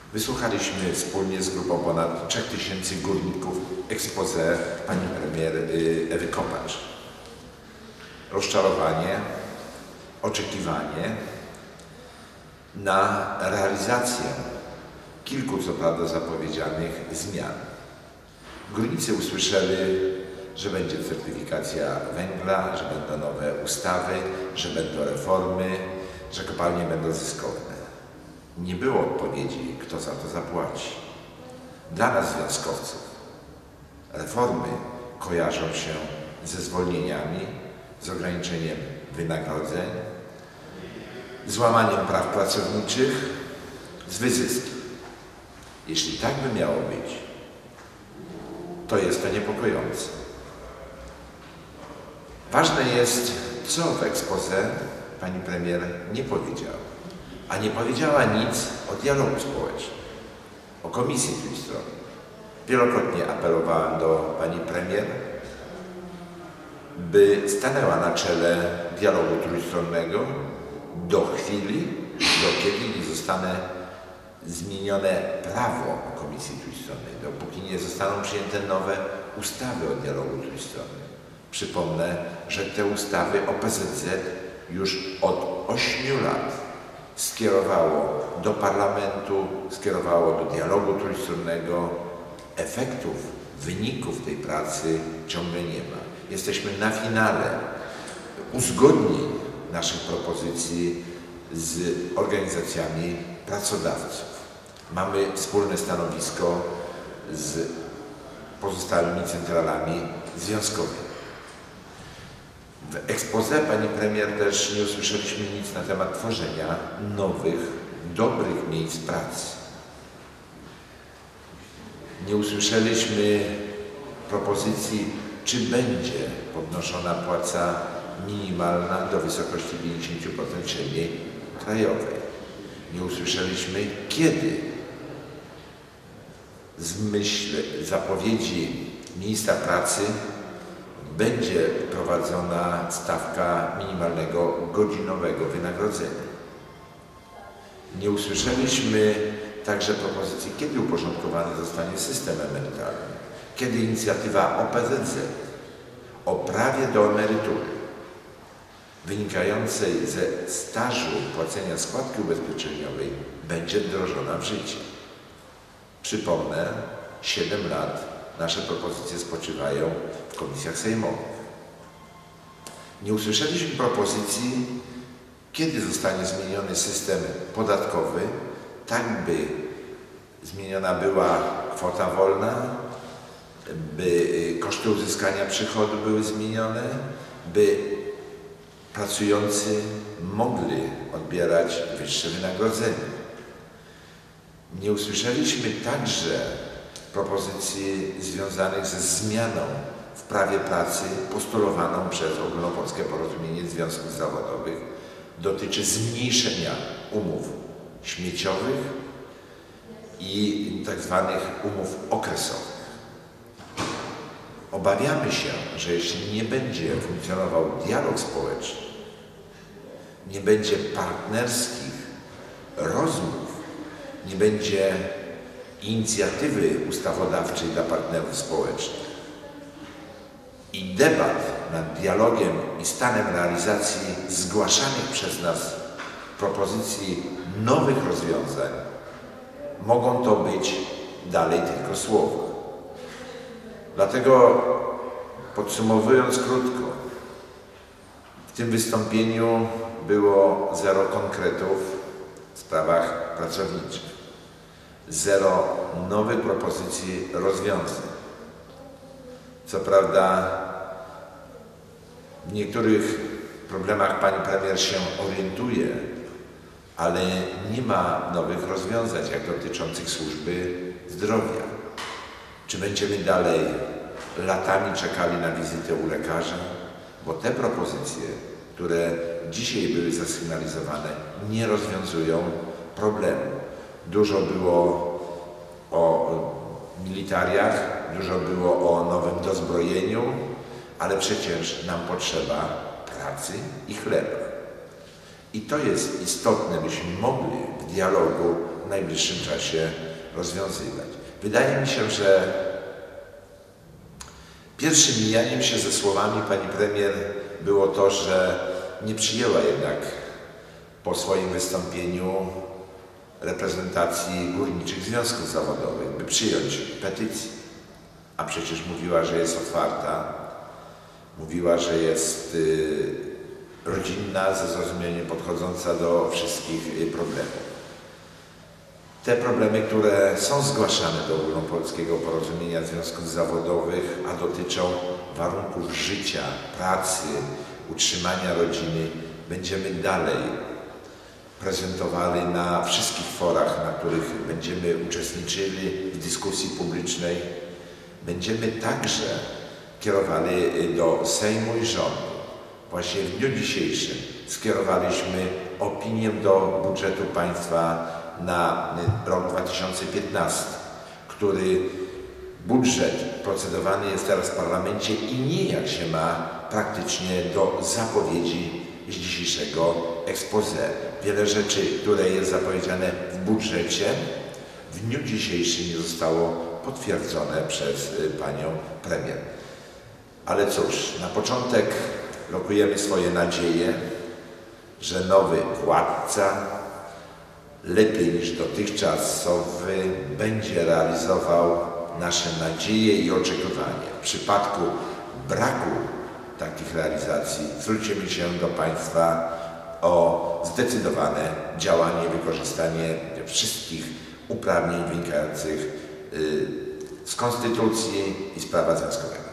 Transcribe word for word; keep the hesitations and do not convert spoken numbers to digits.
Wysłuchaliśmy wspólnie z grupą ponad trzech tysięcy górników expose pani premier Ewy Kopacz. Rozczarowanie, oczekiwanie na realizację kilku, co prawda, zapowiedzianych zmian. Górnicy usłyszeli, że będzie certyfikacja węgla, że będą nowe ustawy, że będą reformy, że kopalnie będą zyskowne. Nie było odpowiedzi, kto za to zapłaci. Dla nas, związkowców, reformy kojarzą się ze zwolnieniami, z ograniczeniem wynagrodzeń, z łamaniem praw pracowniczych, z wyzyskiem. Jeśli tak by miało być, to jest to niepokojące. Ważne jest, co w exposé pani premier nie powiedziała. A nie powiedziała nic o dialogu społecznym, o komisji trójstronnej. Wielokrotnie apelowałem do pani premier, by stanęła na czele dialogu trójstronnego do chwili, do kiedy nie zostanie zmienione prawo o komisji trójstronnej, dopóki nie zostaną przyjęte nowe ustawy o dialogu trójstronnym. Przypomnę, że te ustawy O P Z Z już od ośmiu lat skierowało do parlamentu, skierowało do dialogu trójstronnego. Efektów, wyników tej pracy ciągle nie ma. Jesteśmy na finale uzgodnień naszych propozycji z organizacjami pracodawców. Mamy wspólne stanowisko z pozostałymi centralami związkowymi. W exposé pani premier też nie usłyszeliśmy nic na temat tworzenia nowych, dobrych miejsc pracy. Nie usłyszeliśmy propozycji, czy będzie podnoszona płaca minimalna do wysokości pięćdziesiąt procent średniej krajowej. Nie usłyszeliśmy, kiedy w myśl zapowiedzi ministra pracy będzie prowadzona stawka minimalnego godzinowego wynagrodzenia. Nie usłyszeliśmy także propozycji, kiedy uporządkowany zostanie system emerytalny, kiedy inicjatywa O P Z Z o prawie do emerytury wynikającej ze stażu płacenia składki ubezpieczeniowej będzie wdrożona w życie. Przypomnę, siedem lat nasze propozycje spoczywają w komisjach sejmowych. Nie usłyszeliśmy propozycji, kiedy zostanie zmieniony system podatkowy, tak by zmieniona była kwota wolna, by koszty uzyskania przychodu były zmienione, by pracujący mogli odbierać wyższe wynagrodzenie. Nie usłyszeliśmy także propozycji związanych ze zmianą w prawie pracy postulowaną przez Ogólnopolskie Porozumienie Związków Zawodowych. Dotyczy zmniejszenia umów śmieciowych i tak zwanych umów okresowych. Obawiamy się, że jeśli nie będzie funkcjonował dialog społeczny, nie będzie partnerskich rozmów, nie będzie inicjatywy ustawodawczej dla partnerów społecznych i debat nad dialogiem i stanem realizacji zgłaszanych przez nas propozycji nowych rozwiązań, mogą to być dalej tylko słowa. Dlatego, podsumowując krótko, w tym wystąpieniu było zero konkretów w sprawach pracowniczych, zero nowych propozycji rozwiązań. Co prawda w niektórych problemach pani premier się orientuje, ale nie ma nowych rozwiązań, jak dotyczących służby zdrowia. Czy będziemy dalej latami czekali na wizytę u lekarza? Bo te propozycje, które dzisiaj były zasygnalizowane, nie rozwiązują problemu. Dużo było o militariach, dużo było o nowym dozbrojeniu, ale przecież nam potrzeba pracy i chleba. I to jest istotne, byśmy mogli w dialogu w najbliższym czasie rozwiązywać. Wydaje mi się, że pierwszym mijaniem się ze słowami pani premier było to, że nie przyjęła jednak po swoim wystąpieniu reprezentacji górniczych związków zawodowych, by przyjąć petycję. A przecież mówiła, że jest otwarta, mówiła, że jest y, rodzinna, ze zrozumieniem podchodząca do wszystkich y, problemów. Te problemy, które są zgłaszane do Ogólnopolskiego Porozumienia Związków Zawodowych, a dotyczą warunków życia, pracy, utrzymania rodziny, będziemy dalej prezentowali na wszystkich forach, na których będziemy uczestniczyli w dyskusji publicznej. Będziemy także kierowali do Sejmu i rządu. Właśnie w dniu dzisiejszym skierowaliśmy opinię do budżetu państwa na rok dwa tysiące piętnasty, który budżet procedowany jest teraz w parlamencie i nijak się ma praktycznie do zapowiedzi z dzisiejszego expose. Wiele rzeczy, które jest zapowiedziane w budżecie, w dniu dzisiejszym nie zostało potwierdzone przez panią premier. Ale cóż, na początek lokujemy swoje nadzieje, że nowy władca lepiej niż dotychczasowy będzie realizował nasze nadzieje i oczekiwania. W przypadku braku takich realizacji zwrócimy się do państwa o zdecydowane działanie, wykorzystanie wszystkich uprawnień wynikających z konstytucji i z prawa związkowego.